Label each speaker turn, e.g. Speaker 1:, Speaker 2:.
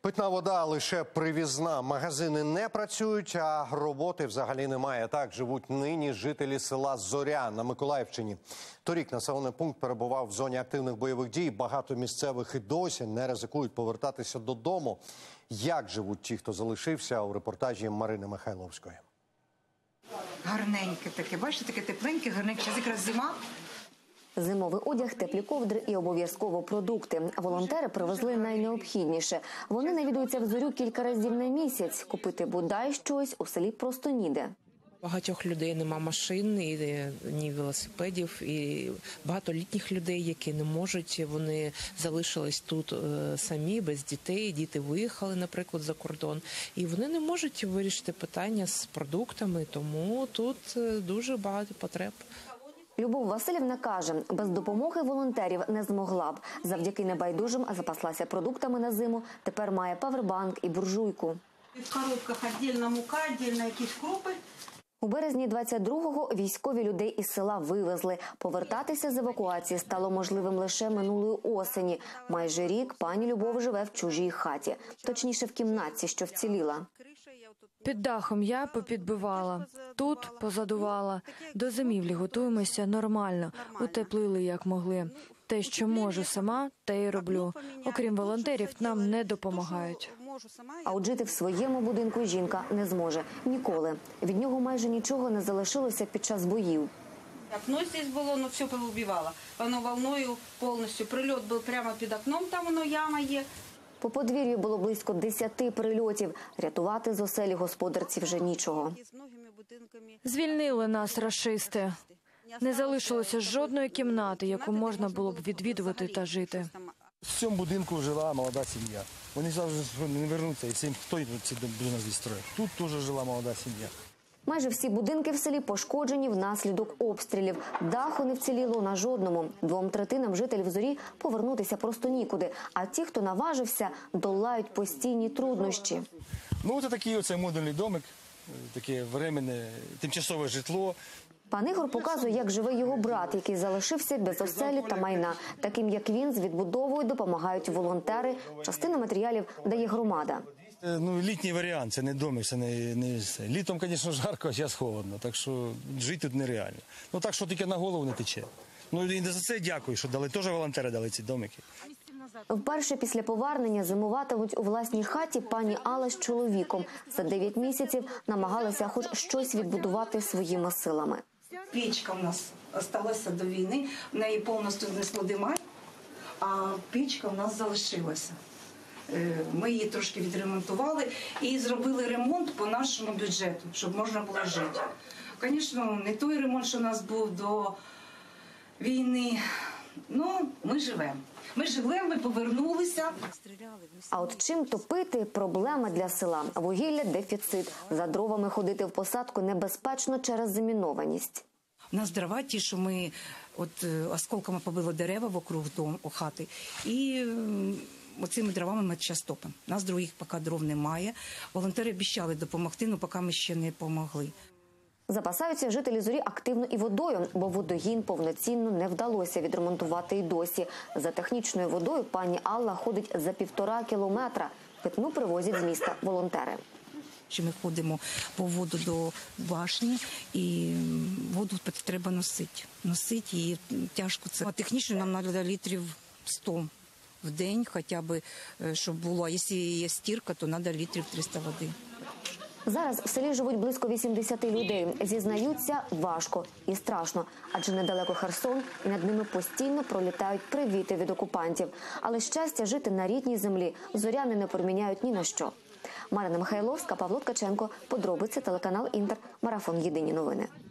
Speaker 1: Питна вода лише привізна. Магазини не працюють, а роботи взагалі немає. Так живуть нині жителі села Зоря на Миколаївщині. Торік населений пункт перебував в зоні активних бойових дій. Багато місцевих і досі не ризикують повертатися додому. Як живуть ті, хто залишився, у репортажі Марини Михайловської.
Speaker 2: Гарненьке таке, бачите, таке тепленьке, гарненьке. Зараз якраз зима.
Speaker 3: Зимовий одяг, теплі ковдри і обов'язково продукти. Волонтери привезли найнеобхідніше. Вони навідуються в Зорю кілька разів на місяць. Купити бодай щось у селі просто ніде.
Speaker 4: Багатьох людей нема машин, ні велосипедів, і багато літніх людей, які не можуть, вони залишились тут самі, без дітей, діти виїхали, наприклад, за кордон, і вони не можуть вирішити питання з продуктами, тому тут дуже багато потреб.
Speaker 3: Любов Василівна каже, без допомоги волонтерів не змогла б. Завдяки небайдужим запаслася продуктами на зиму, тепер має павербанк і буржуйку.
Speaker 5: В коробках віддільна мука, віддільно якісь крупи.
Speaker 3: У березні 22-го військові людей із села вивезли. Повертатися з евакуації стало можливим лише минулої осені. Майже рік пані Любов живе в чужій хаті. Точніше, в кімнатці, що вціліла.
Speaker 6: Під дахом я попідбивала, тут позадувала. До зимівлі готуємося нормально, утеплили як могли. Те, що можу сама, те й роблю. Окрім волонтерів, нам не допомагають.
Speaker 3: А от жити в своєму будинку жінка не зможе. Ніколи. Від нього майже нічого не залишилося під час боїв.
Speaker 5: Окно здесь було, но все повибивало. Воно волною повністю. Прильот був прямо під окном, там воно яма є.
Speaker 3: По подвір'ю було близько 10 прильотів. Рятувати з оселі господарці вже нічого.
Speaker 6: Звільнили нас рашисти. Не залишилося жодної кімнати, яку можна було б відвідувати та жити.
Speaker 7: В цьому будинку жила молода сім'я. Вони завжди не вернуться, і всім, хто ці будинок відстроїв. Тут теж жила молода сім'я.
Speaker 3: Майже всі будинки в селі пошкоджені внаслідок обстрілів. Даху не вціліло на жодному. 2/3 жителів Зорі повернутися просто нікуди. А ті, хто наважився, долають постійні труднощі.
Speaker 7: Ну, це такий оцей модульний домик, таке временне, тимчасове житло.
Speaker 3: Пан Ігор показує, як живе його брат, який залишився без оселі та майна. Таким, як він, з відбудовою допомагають волонтери. Частину матеріалів дає громада.
Speaker 7: Ну, літній варіант, це не домик, це не все. Літом, звісно, жарко, а зараз холодно, так що жити тут нереально. Ну, так, що тільки на голову не тече. Ну, і за це дякую, що дали, теж волонтери дали ці домики.
Speaker 3: Вперше після повернення зимуватимуть у власній хаті пані Алла з чоловіком. За 9 місяців намагалися хоч щось відбудувати своїми силами.
Speaker 2: Печка у нас залишилася до війни, в неї повністю знесло димар, а печка у нас залишилася. Ми її трошки відремонтували і зробили ремонт по нашому бюджету, щоб можна було жити. Звісно, не той ремонт, що у нас був до війни, але ми живемо. Ми повернулися.
Speaker 3: А от чим топити – проблема для села. Вугілля – дефіцит. За дровами ходити в посадку небезпечно через замінованість.
Speaker 2: У нас дрова ті, що ми осколками побили дерева вокруг хати, і оцими дровами ми час топимо. У нас других поки дров немає. Волонтери обіцяли допомогти, але поки ми ще не допомогли.
Speaker 3: Запасаються жителі Зорі активно і водою, бо водогін повноцінно не вдалося відремонтувати й досі. За технічною водою пані Алла ходить за 1,5 кілометра. Питну привозять з міста волонтери.
Speaker 2: Ми ходимо по воду до башні, і воду треба носити. Носити її тяжко. Це технічно нам треба літрів 100 в день, хоча б, щоб було. А якщо є стірка, то треба літрів 300 води.
Speaker 3: Зараз в селі живуть близько 80 людей. Зізнаються, важко і страшно, адже недалеко Херсон, і над ними постійно пролітають привіти від окупантів. Але щастя жити на рідній землі зоряни не проміняють ні на що. Марина Михайловська, Павло Ткаченко, подробиці, телеканал Інтер, марафон «Єдині новини».